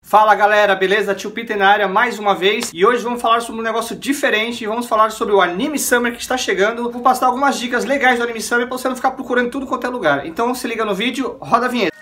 Fala galera, beleza? Tio Peter na área mais uma vez e hoje vamos falar sobre um negócio diferente, vamos falar sobre o Anime Summer que está chegando. Vou passar algumas dicas legais do Anime Summer para você não ficar procurando tudo quanto é lugar. Então se liga no vídeo, roda a vinheta.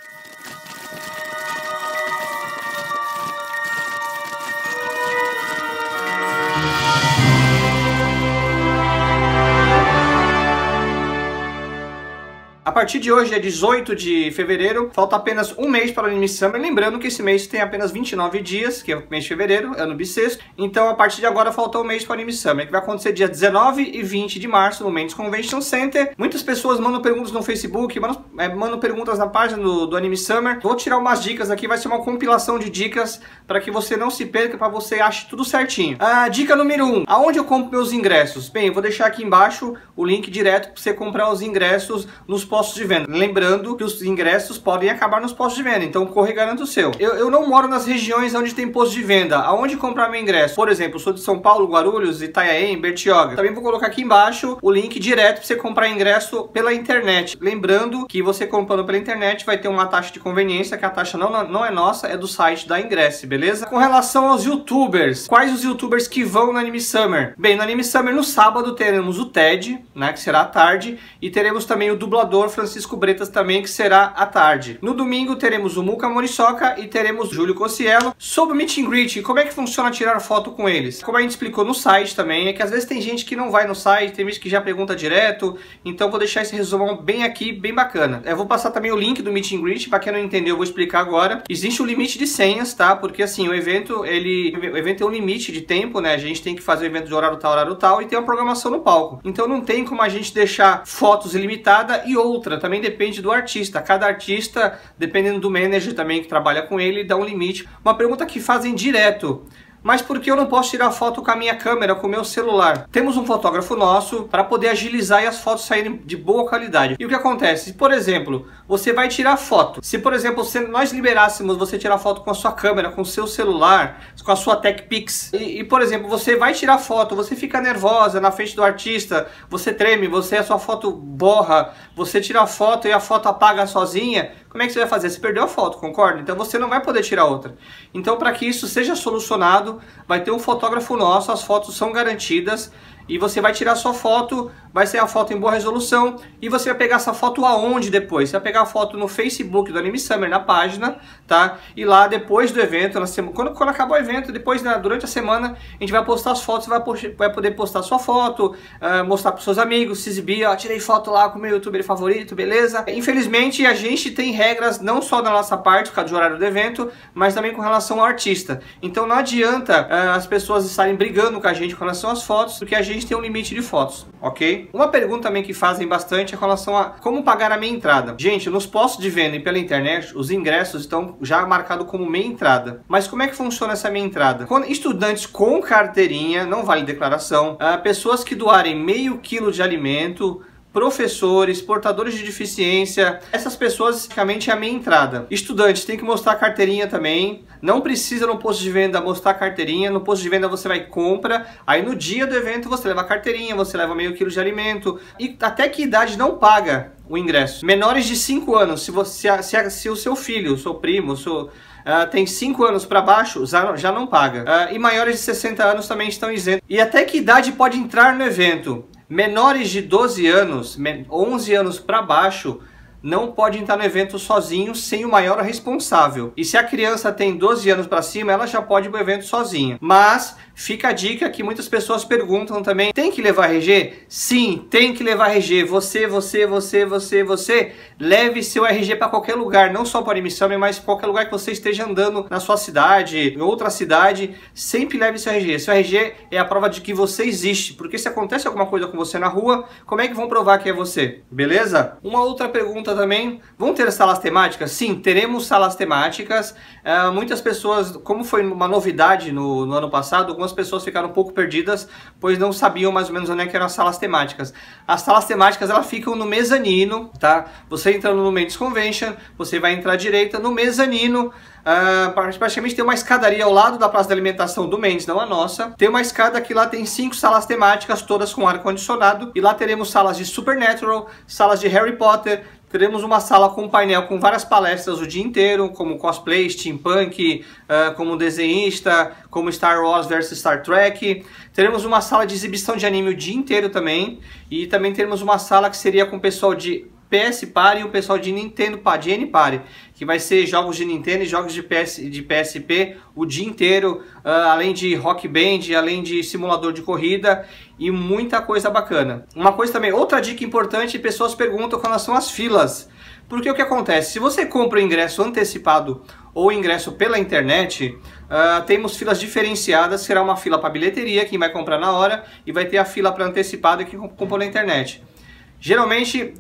A partir de hoje é 18 de fevereiro, falta apenas um mês para o Anime Summer. Lembrando que esse mês tem apenas 29 dias, que é o mês de fevereiro, ano bissexto. Então a partir de agora falta um mês para o Anime Summer, que vai acontecer dia 19 e 20 de março no Mendes Convention Center. Muitas pessoas mandam perguntas no Facebook, mandam perguntas na página do Anime Summer. Vou tirar umas dicas aqui, vai ser uma compilação de dicas para que você não se perca, para você ache tudo certinho. Dica número 1, aonde eu compro meus ingressos? Bem, eu vou deixar aqui embaixo o link direto para você comprar os ingressos nos postos de venda. Lembrando que os ingressos podem acabar nos postos de venda, então corre e garanta o seu. Eu não moro nas regiões onde tem posto de venda. Aonde comprar meu ingresso? Por exemplo, eu sou de São Paulo, Guarulhos, Itanhaém, Bertioga. Também vou colocar aqui embaixo o link direto para você comprar ingresso pela internet. Lembrando que você comprando pela internet vai ter uma taxa de conveniência, que a taxa não é nossa, é do site da Ingresse, beleza? Com relação aos youtubers, quais os youtubers que vão no Anime Summer? Bem, no Anime Summer no sábado teremos o Ted, né, que será à tarde, e teremos também o dublador Francisco Bretas também, que será à tarde. No domingo teremos o Muka Morisoka e teremos o Júlio Cossiello. Sobre o Meet and Greet, como é que funciona tirar foto com eles? Como a gente explicou no site também, é que às vezes tem gente que não vai no site, tem gente que já pergunta direto, então vou deixar esse resumão bem aqui, bem bacana. Eu vou passar também o link do Meet and Greet, para quem não entendeu eu vou explicar agora. Existe um limite de senhas, tá? Porque assim, o evento tem um limite de tempo, né? A gente tem que fazer o evento de horário tal, e tem uma programação no palco. Então não tem como a gente deixar fotos ilimitada e outra, também depende do artista. Cada artista, dependendo do manager também que trabalha com ele, dá um limite. Uma pergunta que fazem direto: mas por que eu não posso tirar foto com a minha câmera, com o meu celular? Temos um fotógrafo nosso para poder agilizar e as fotos saírem de boa qualidade. E o que acontece? Se, por exemplo, você vai tirar foto. Se, por exemplo, nós liberássemos você tirar foto com a sua câmera, com o seu celular, com a sua TechPix, por exemplo, você vai tirar foto, você fica nervosa na frente do artista, você treme, a sua foto borra, você tira a foto e a foto apaga sozinha, como é que você vai fazer? Você perdeu a foto, concorda? Então você não vai poder tirar outra. Então, para que isso seja solucionado, vai ter um fotógrafo nosso, as fotos são garantidas, e você vai tirar sua foto, vai ser a foto em boa resolução, e você vai pegar essa foto aonde depois? Você vai pegar a foto no Facebook do Anime Summer, na página, tá? E lá depois do evento, quando acabar o evento, depois, durante a semana, a gente vai postar as fotos, vai poder postar sua foto, mostrar para seus amigos, se exibir, ó, tirei foto lá com o meu youtuber favorito, beleza? Infelizmente, a gente tem regras, não só da nossa parte, por causa do horário do evento, mas também com relação ao artista. Então não adianta as pessoas estarem brigando com a gente com relação às fotos, porque a gente tem um limite de fotos, ok? Uma pergunta também que fazem bastante é com relação a como pagar a meia entrada. Gente, nos postos de venda e pela internet, os ingressos estão já marcados como meia entrada. Mas como é que funciona essa meia entrada? Quando estudantes com carteirinha, não vale declaração, pessoas que doarem meio quilo de alimento, professores, portadores de deficiência, essas pessoas basicamente é a meia entrada. Estudantes tem que mostrar a carteirinha também, não precisa no posto de venda mostrar a carteirinha, no posto de venda você vai e compra, aí no dia do evento você leva a carteirinha, você leva meio quilo de alimento, e até que idade não paga o ingresso? Menores de 5 anos, se o seu filho, o seu primo, tem 5 anos para baixo, já não paga. E maiores de 60 anos também estão isentos. E até que idade pode entrar no evento? Menores de 12 anos, 11 anos para baixo, não pode entrar no evento sozinho, sem o maior responsável. E se a criança tem 12 anos para cima, ela já pode ir para o evento sozinha. Mas fica a dica que muitas pessoas perguntam também: tem que levar RG? Sim, tem que levar RG. Você, leve seu RG para qualquer lugar, não só para a Anime Summer, mas qualquer lugar que você esteja andando na sua cidade, em outra cidade, sempre leve seu RG. Seu RG é a prova de que você existe, porque se acontece alguma coisa com você na rua, como é que vão provar que é você? Beleza? Uma outra pergunta também: vão ter salas temáticas? Sim, teremos salas temáticas. Muitas pessoas, como foi uma novidade no ano passado, algumas pessoas ficaram um pouco perdidas, pois não sabiam mais ou menos onde é que eram as salas temáticas. As salas temáticas, elas ficam no mezanino, tá? Você entrando no Mendes Convention, você vai entrar à direita no mezanino. Praticamente tem uma escadaria ao lado da praça de alimentação do Mendes, não a nossa. Tem uma escada que lá tem 5 salas temáticas, todas com ar-condicionado. E lá teremos salas de Supernatural, salas de Harry Potter, Teremos uma sala com painel com várias palestras o dia inteiro, como cosplay, steampunk, como desenhista, como Star Wars versus Star Trek. Teremos uma sala de exibição de anime o dia inteiro também. E também teremos uma sala que seria com o pessoal de PS Party e o pessoal de Nintendo Party, de N-Party, que vai ser jogos de Nintendo e jogos de PSP o dia inteiro, além de Rock Band, além de simulador de corrida e muita coisa bacana. Uma coisa também, outra dica importante, pessoas perguntam com relação às filas. Porque o que acontece? Se você compra o ingresso antecipado ou ingresso pela internet, temos filas diferenciadas. Será uma fila para bilheteria, quem vai comprar na hora, e vai ter a fila para antecipado que comprou na internet. Geralmente,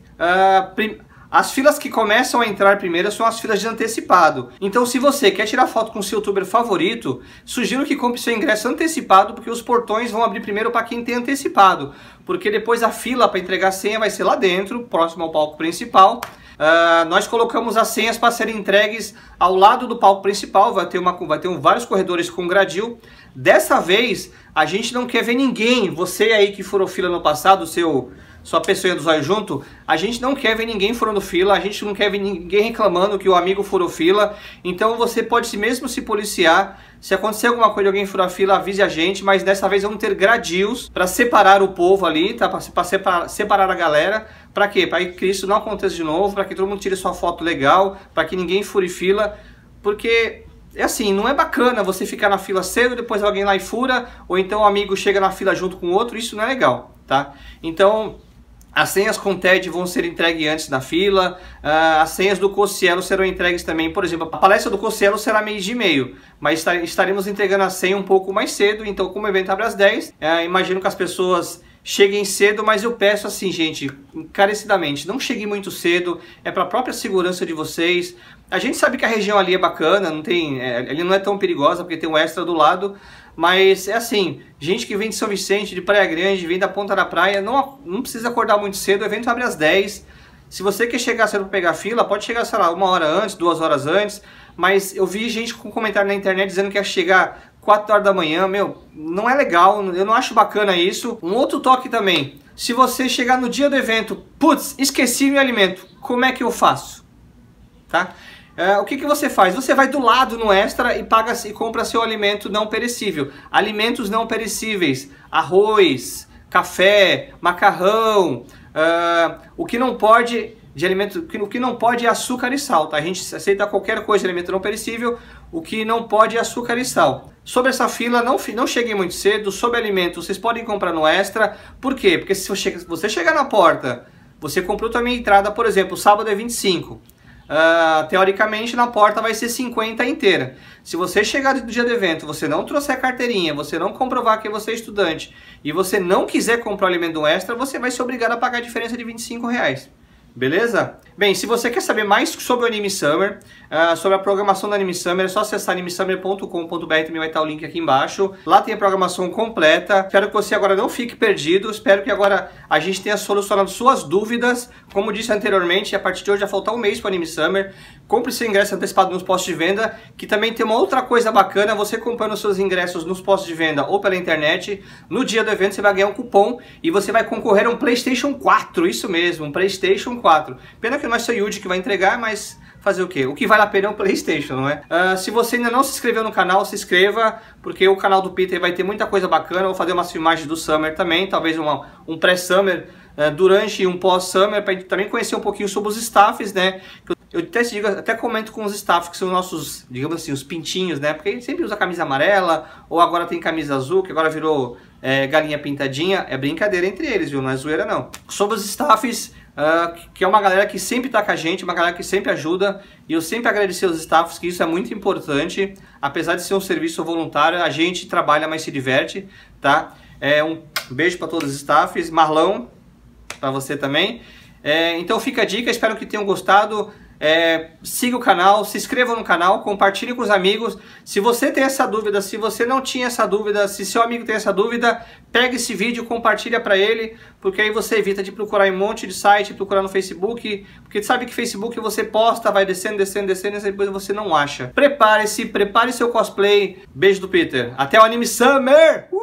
as filas que começam a entrar primeiro são as filas de antecipado. Então, se você quer tirar foto com seu youtuber favorito, sugiro que compre seu ingresso antecipado, porque os portões vão abrir primeiro para quem tem antecipado. Porque depois a fila para entregar a senha vai ser lá dentro, próximo ao palco principal. Nós colocamos as senhas para serem entregues ao lado do palco principal. Vai ter vários corredores com gradil. Dessa vez, a gente não quer ver ninguém. Você aí que furou fila no passado, sua pessoa do zóio junto, a gente não quer ver ninguém furando fila, a gente não quer ver ninguém reclamando que o amigo furou fila. Então você pode mesmo se policiar. Se acontecer alguma coisa, alguém furar fila, avise a gente, mas dessa vez vamos ter gradios para separar o povo ali, tá? Para separar a galera. Para quê? Para que isso não aconteça de novo, para que todo mundo tire sua foto legal, para que ninguém fure fila, porque é assim, não é bacana você ficar na fila cedo, depois alguém lá e fura, ou então o amigo chega na fila junto com o outro, isso não é legal, tá? Então, as senhas com TED vão ser entregues antes da fila, as senhas do Cossielo serão entregues também. Por exemplo, a palestra do Cossielo será 12h30, mas estaremos entregando a senha um pouco mais cedo. Então, como o evento abre às 10, imagino que as pessoas cheguem cedo, mas eu peço assim, gente, encarecidamente, não cheguem muito cedo, é para a própria segurança de vocês. A gente sabe que a região ali é bacana, ali não é tão perigosa, porque tem um extra do lado, mas é assim, gente que vem de São Vicente, de Praia Grande, vem da ponta da praia, não precisa acordar muito cedo, o evento abre às 10. Se você quer chegar cedo para pegar fila, pode chegar, sei lá, 1 hora antes, 2 horas antes, mas eu vi gente com comentário na internet dizendo que ia chegar 4 horas da manhã, meu, não é legal, eu não acho bacana isso. Um outro toque também, se você chegar no dia do evento, putz, esqueci meu alimento, como é que eu faço? Tá? O que você faz? Você vai do lado no Extra e paga e compra seu alimento não perecível. Alimentos não perecíveis, arroz, café, macarrão, o que não pode de alimento, o que não pode é açúcar e sal, tá? A gente aceita qualquer coisa de alimento não perecível, o que não pode é açúcar e sal. Sobre essa fila, não cheguem muito cedo. Sobre alimentos, vocês podem comprar no Extra. Por quê? Porque se você chegar na porta, você comprou também a entrada, por exemplo, sábado é 25. Teoricamente na porta vai ser 50 inteira. Se você chegar no dia do evento, você não trouxer a carteirinha, você não comprovar que você é estudante e você não quiser comprar o alimento extra, você vai ser obrigado a pagar a diferença de R$25. Beleza? Bem, se você quer saber mais sobre o Anime Summer, sobre a programação do Anime Summer, é só acessar animesummer.com.br, também vai estar o link aqui embaixo. Lá tem a programação completa. Espero que você agora não fique perdido. Espero que agora a gente tenha solucionado suas dúvidas. Como disse anteriormente, a partir de hoje já falta um mês para o Anime Summer. Compre seu ingresso antecipado nos postos de venda, que também tem uma outra coisa bacana. Você comprando seus ingressos nos postos de venda ou pela internet, no dia do evento você vai ganhar um cupom e você vai concorrer a um PlayStation 4. Isso mesmo, um PlayStation 4. Pena que não é só o Yuji que vai entregar, mas fazer o quê? O que vale a pena é o PlayStation, não é? Se você ainda não se inscreveu no canal, se inscreva, porque o canal do Peter vai ter muita coisa bacana. Eu vou fazer umas filmagens do Summer também, talvez um pré-Summer durante e um pós-Summer, para também conhecer um pouquinho sobre os staffs, né? Eu até comento com os staffs que são nossos, digamos assim, os pintinhos, né? Porque a gente sempre usa camisa amarela, ou agora tem camisa azul, que agora virou galinha pintadinha. É brincadeira entre eles, viu? Não é zoeira, não. Sobre os staffs, que é uma galera que sempre tá com a gente, uma galera que sempre ajuda, e eu sempre agradecer aos staffs, que isso é muito importante. Apesar de ser um serviço voluntário, a gente trabalha, mas se diverte, tá? Um beijo para todos os staffs. Marlão, para você também. Então fica a dica, espero que tenham gostado. Siga o canal, se inscreva no canal, compartilhe com os amigos. Se você tem essa dúvida, se você não tinha essa dúvida, se seu amigo tem essa dúvida, pega esse vídeo, compartilha para ele, porque aí você evita de procurar em um monte de site, procurar no Facebook, porque sabe que Facebook você posta, vai descendo, descendo, descendo, e depois você não acha. Prepare-se, prepare seu cosplay. Beijo do Peter. Até o Anime Summer!